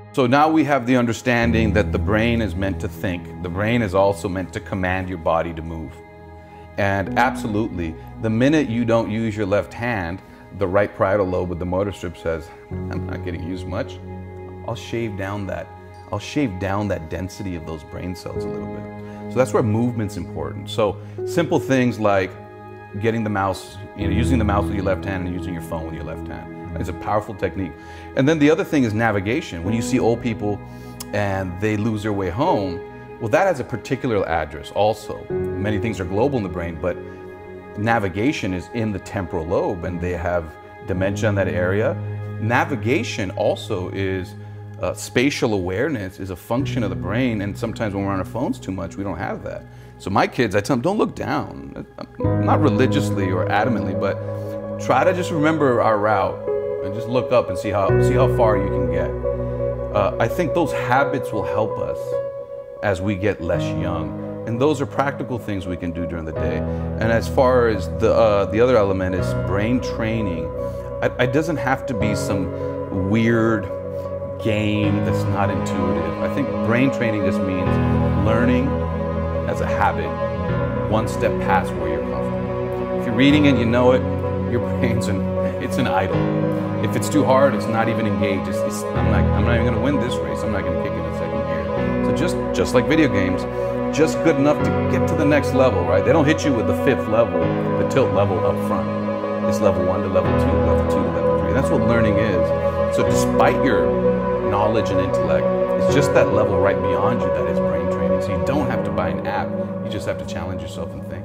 So now we have the understanding that the brain is meant to think. The brain is also meant to command your body to move. And absolutely, the minute you don't use your left hand, the right parietal lobe with the motor strip says, I'm not getting used much. I'll shave down that density of those brain cells a little bit. So that's where movement's important. So simple things like getting the mouse, using the mouse with your left hand and using your phone with your left hand. It's a powerful technique. And then the other thing is navigation. When you see old people and they lose their way home, well, that has a particular address also. Many things are global in the brain, but navigation is in the temporal lobe and they have dementia in that area. Navigation also is spatial awareness is a function of the brain, and sometimes when we're on our phones too much, we don't have that. So my kids, I tell them, don't look down. Not religiously or adamantly, but try to just remember our route and just look up and see how far you can get. I think those habits will help us as we get less young. And those are practical things we can do during the day. And as far as the other element is brain training, it doesn't have to be some weird game that's not intuitive. I think brain training just means learning as a habit, one step past where you're comfortable. If you're reading it, you know it, your brain's it's an idle. If it's too hard, it's not even engaged. I'm not even gonna win this race. I'm not gonna kick it in second gear. So just like video games, just good enough to get to the next level, right? They don't hit you with the 5th level, the tilt level up front. It's level 1 to level 2, level 2 to level 3. That's what learning is. So despite your knowledge and intellect, it's just that level right beyond you that is brain training. So you don't have to buy an app, you just have to challenge yourself and think.